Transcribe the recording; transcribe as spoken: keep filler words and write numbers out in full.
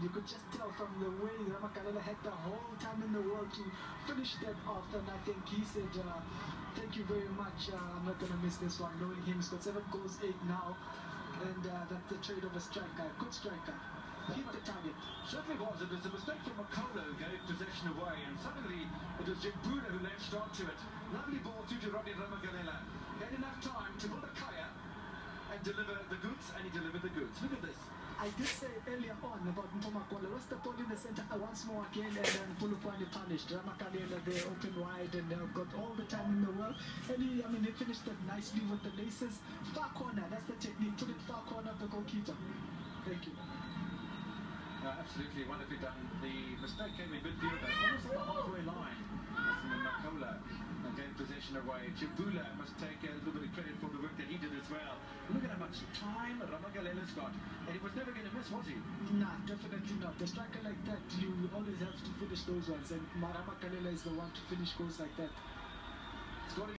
you could just tell from the way Ramakalela had the whole time in the world to finish that off, and I think he said, uh, thank you very much, uh, I'm not going to miss this one, knowing him. He's got seven goals, eight now, and uh, that's the trade of a striker, good striker. Hit the target. Certainly was. It was a mistake from Makolo who gave possession away, and suddenly it was Jimbuda who latched onto it. Lovely ball through to Rodney Ramagalela. He had enough time to pull a kaya and deliver the goods, and he delivered the goods. Look at this. I did say earlier on about Mpomakolo. Lost the ball in the center once more again, and then polokwane punished. Ramakalela there open wide, and they've got all the time in the world. And he, I mean, he finished that nicely with the laces. Far corner, that's the technique. Put it far corner of the goalkeeper. Thank you. Uh, absolutely wonderfully done. The mistake came in midfield, almost on the halfway line. From Makola and gave possession away. Jibula must take a little bit of credit for the work that he did as well. Look at how much time Ramagalela's got, and he was never going to miss, was he? Nah, definitely not. The striker like that, you always have to finish those ones, and Ramagalela is the one to finish goals like that. It's got to